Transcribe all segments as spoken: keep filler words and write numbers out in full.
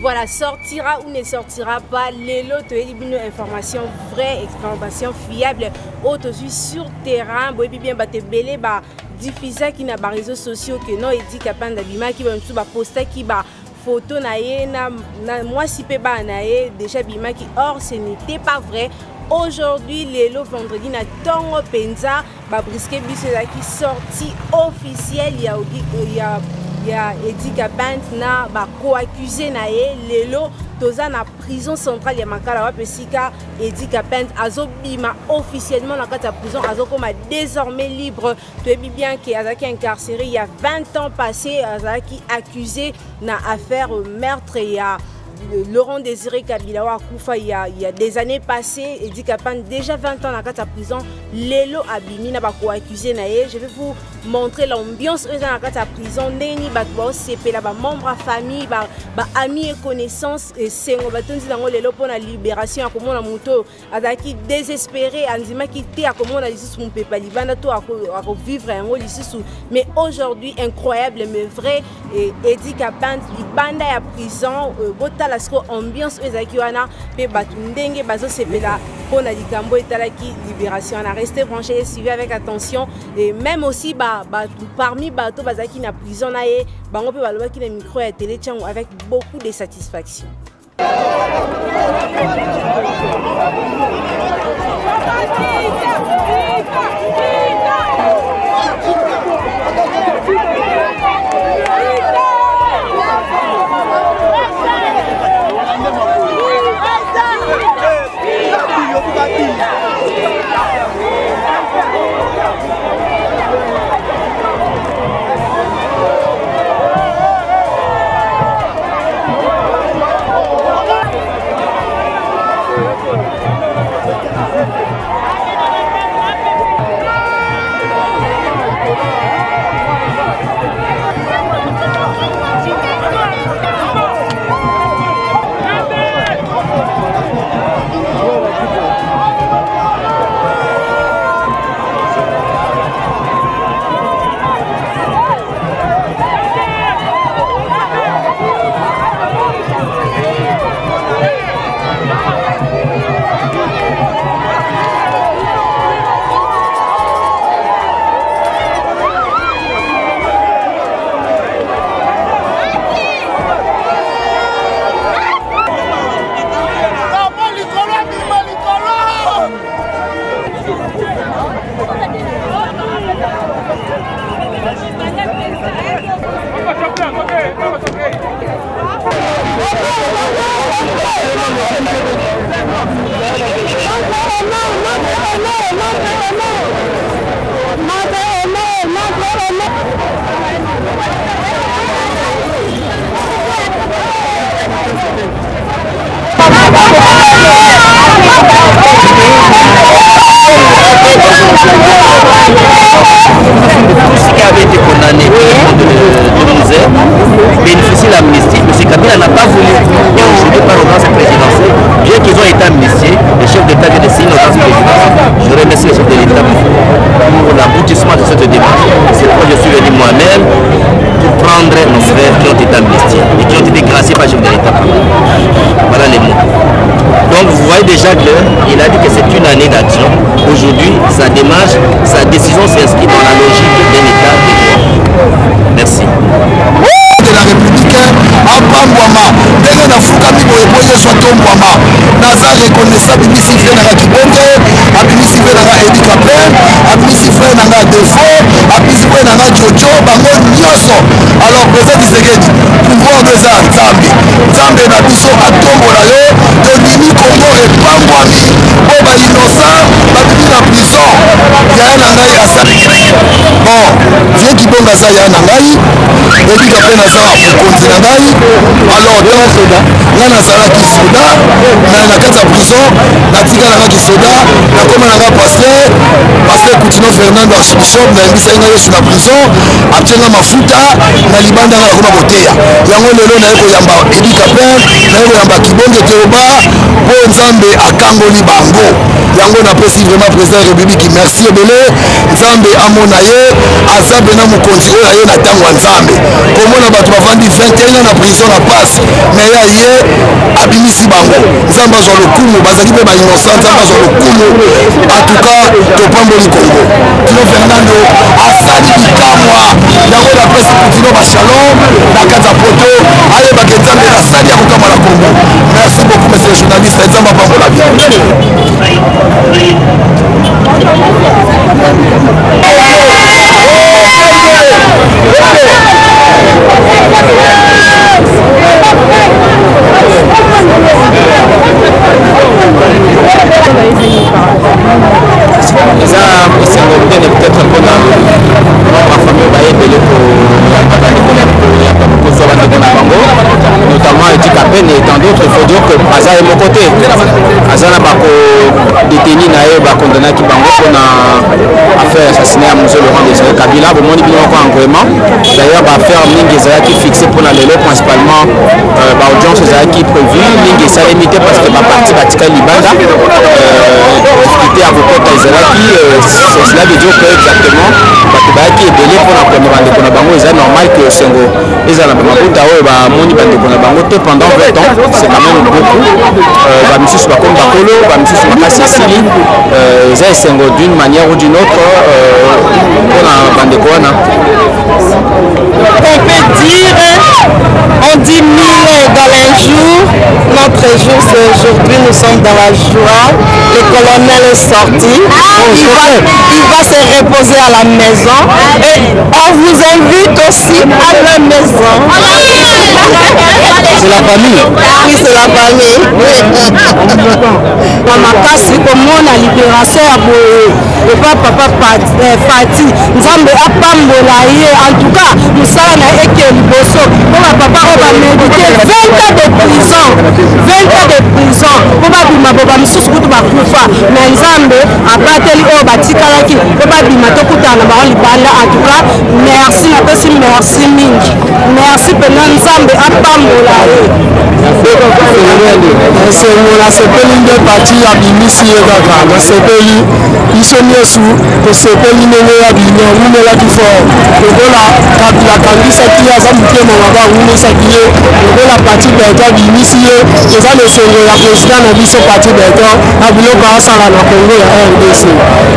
voilà, sortira ou ne sortira pas, les lots, une information vraie, information fiable, auto sur terrain, bon, et bien, bah, te belé, bah, diffuser qui n'a pas réseaux sociaux que non, et dit qu'à peine d'abima qui va me poster qui va photo naïe, na, na, moi si pe ba naïe, déjà bima qui, or, ce n'était pas vrai. Aujourd'hui, les lots vendredi, na tongo penza, bah, brisque bis qui sorti officiel, il y a, il y a, il y a Eddie Kapant na ba co-accusé na ye lelo toza na prison centrale ya Makala wa pesika Eddie Kapant azo bima officiellement na kata prison azo koma désormais libre. Tu es bien que azaki incarcéré il y a vingt ans passé, azaki accusé na affaire meurtre et ya Laurent Désiré Kabila wa Koufa il y a, il y a des années passées et dit qu'après déjà vingt ans dans la prison Lelo Abimi n'a pas co-accusé naé. Je vais vous montrer l'ambiance dans la prison neni batwa cp là ba membre famille ba ba amis et connaissances et sengo batonzi dans lelo pour la libération comme na moto azaki désespéré anzima qui té comme on a dit mon peuple libana to à vivre en lisu mais aujourd'hui incroyable mais vrai et Eddie Kapant libanda ya prison bota la ambiance ezaki wana pe batu ndenge bazo sepela pour la likambo etalaki libération on a resté branché et suivi avec attention et même aussi ba, ba parmi bato bazaki na prison na ye bango pe balobaki na micro ya télé tchango avec beaucoup de satisfaction. Tout ce qui avait été condamné de Niger bénéficie de l'amnistie. M. Kabila n'a pas voulu. Et aujourd'hui, par l'audience présidentielle, bien qu'ils ont été amnistiés, les chefs d'État viennent de signer l'audience présidentielle. Je remercie les chefs de l'État pour l'aboutissement de cette démarche. C'est pourquoi je suis venu moi-même pour prendre nos frères qui ont été amnistiés et qui ont été graciés par le chef de l'État. Voilà les mots. Donc vous voyez déjà qu'il a dit que c'est une année d'action. Aujourd'hui, sa démarche, sa décision s'inscrit dans la logique d'un État de droit. Merci. De la République à Bambouama, dès na fukami boye boye soit tombouama, naza reconnaissable bimisi frère nanga Kibonge, abimisi frère nanga Eddie Kapant, abimisi frère nanga Defo, abimisi frère nanga Jojo, bango nyonso. Alors président Tshisekedi, pouvoir de ça Nzambe, Nzambe na biso atombola yo, tondimi Congo et Bambouami, bo ba innocent, babimi na prison, ya na ngai asali. Bon, viens Kibonga za ya na ngai, Eddie Kapant na za mokonzi na ngai. Alors donc nga nazalaki soda na kati ya prison, natikalaka kisoda, nakoma nanga pasteur pasteur Coutinho Fernando archbishop nayembisaki nga Yesu na prison, atienga mafuta na libanda nga nakoma koteya yango. Lelo naye koyamba Eddie Kapant, naye koyamba Kibonge Teoba po Nzambe akangoli bango yango. Napesi vraiment président ya République merci ebele, Nzambe amona ye aza bena moko mokonzi oyo aye na ntango ya nzambe komona bato bavandi vingt et un ans na prison na pasi me ye aye abimisi bango nzambe azwa lokumu bazalaki mpe bainnocent nzambe azwa lokumu atuka topamboli kongo tino fernando asali likamwa yango napesi kutino bashalom na kati ya poto ayebaka nzambe nasali ya kokamwa na kongo. Merci beaucoup monsieur le journaliste nzambe apambola bien. Peut-être un peu dans ma famille, notamment Eddie Capen et tant d'autres. Il faut dire que Aza est mon côté. Aza n'a pas détenu, n'a pas condamné qui bango pour affaire assassinée à Monsieur Laurent Désiré Kabila. Au moins, il y a encore un gouvernement. D'ailleurs, l'affaire Mingi qui fixée pour la Lelo, principalement l'audience qui est prévue. Mingi est limité parce que la partie Batika Libanda, discuter avocat Taizeraki, cela veut dire que exactement, qui est belé pour la première année de Bango, c'est normal que Sengo, les Alabamakuta, pendant vingt ans, c'est quand même beaucoup. Monsieur Soubakom Bakolo, Monsieur Soubaka Cécilie, ils Sengo d'une manière ou d'une autre pour la Bandekoana. On peut dire, on dit mille dans un jour, notre jour c'est aujourd'hui, nous sommes dans la joie, le colonel est sorti, il va, il va se reposer à la maison et on vous invite aussi à la maison. C'est la famille? Oui, c'est la famille. Makasi comme la libération de papa Fati, Nzambe apambola ye. En tout cas, nous sommes na eke liboso. Pour papa on va méditer vingt ans de prison, vingt ans de prison. Pour ba bima boba misusu kutu bakufa. Mais Nzambe abateli o batikalaki. Pour ba bima to kutana ba libanda. En tout cas, merci na pesi merci mingi. Merci pena Nzambe apambola ye. C'est mon asepeli de parti à bimisi et kaka na sepeli isoni esu ko sepeli nene ya bino mune la fort lokola kabila kangisa ki aza mutema maba mune sakiye lokola parti d'État bimisi ye eza le songo ya président na biso parti d'État abiloko asala na Congo ya R D C.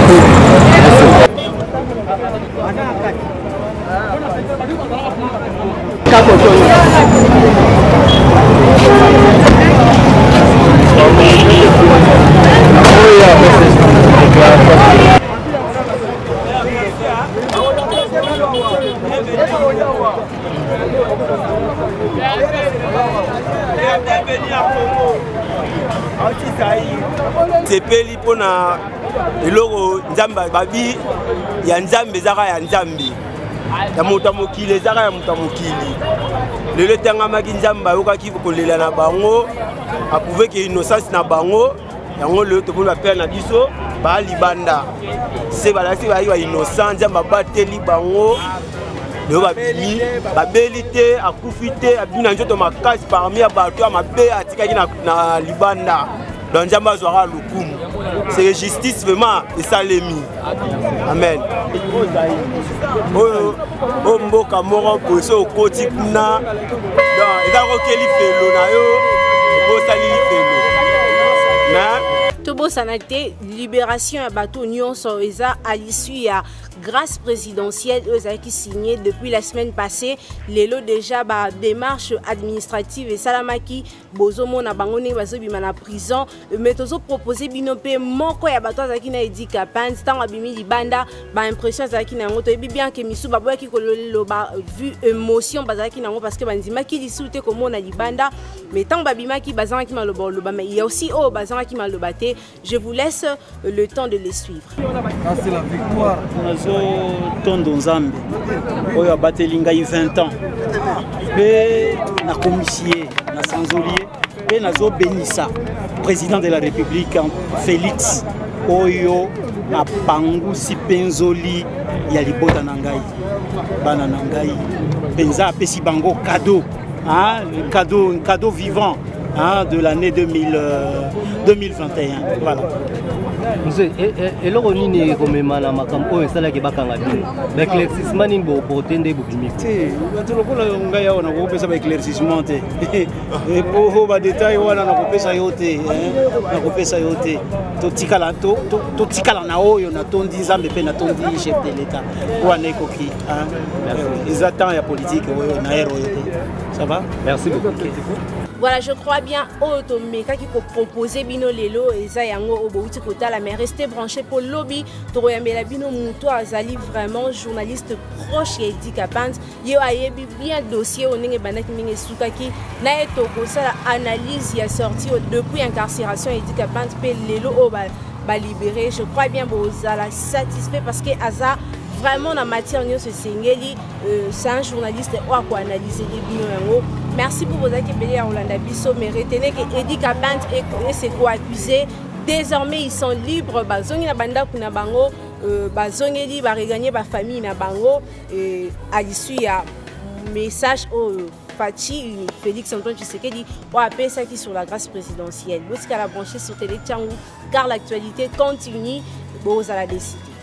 sepeli pona eloko nzambe babi ya nzambe zaka ya nzambe ya moto mokili zaka ya moto mokili lelo tangamaki nzambe ayokaki kolela na bango aprouve ke innocence na bango yango lelo topona père na biso ba libanda se balasi ba yo innocent nzambe bateli bango lelo babimi babeli te akufi te abina nzoto makasi parmi ya bato ya mabe atikaki na, na libanda donc nzambe azwaka lukumu c'est justice vraiment esalemi amen oyo o mboka moko poso okoti kuna donc eza kokeli felo na yo okosalili felo na Tobo Sanate, libération à bateau Nyonso Eza à l'issue à grâce présidentielle qui signée depuis la semaine passée. Les lots déjà bah, démarche administrative et Salamaki Bozomo na bangone bazobima na prison mais tozo proposé binope moko ya bateau zaki na Eddie Capen tant abimi libanda ba impression zaki na ngoto ebi bien que misu baboya ki kololo ba vu émotion bazaki na ngo parce que banzima ki disute comme na libanda mais tant babima ki bazanga ki maloba loba mais il y a aussi oh bazanga ki maloba te. Je vous laisse le temps de les suivre. C'est la victoire. Tondo Nzambe. Oyo abateli ngai vingt ans. Pe na commissaire na Sanzolier pe nazo benisa président de la République Félix Oyo na pangusi penzoli ya libota na ngai. Bana na ngai. Penza pesi bango cadeau. Hein, un cadeau, un cadeau vivant. Hein, de l'année deux mille vingt et un. Voilà. Monsieur, eloko nini ekomema na makambo oyo esalaki bakanga bino baéclaircissement nini boporte nde bobimiki te bato lokola ngai awa nakopesa baéclaircissement te po badetail wana nakopesa yo te nakopesa yo te totikala na oyo natondi nzambe mpe natondi chef de l'état po wana ekoki eza temps ya politique oyo na ere oyo te ça va merci beaucoup. Voilà, je crois bien Otomeka qui peut proposer bino lelo et ça yango obouti kotala mais restez branchés pour lobby toroyambela bino muto azali vraiment journaliste proche ya Eddy Kapante yo ayebi bien dossier onenge bandaki mingi sukaki na etoko sala analyse ya sorti depuis incarcération Eddy Kapante pe lelo o ba, ba libéré. Je crois bien bozala satisfait parce que aza vraiment dans matière de Sengeli, c'est un journaliste qui a analysé les bino. Merci pour vos accueils à Rolanda Bisso, mais retenez que Eddy Kapante et ses co-accusés, désormais ils sont libres. Bazongi na banda kuna bango, bazongi li ba regagner ba famille na bango et à l'issue il y a message au Fachi Félix Antoine Tshisekedi ou appelé ça qui sur la grâce présidentielle. Lorsqu'elle a branché sur Télé Tchangou, car l'actualité continue, vous allez décider.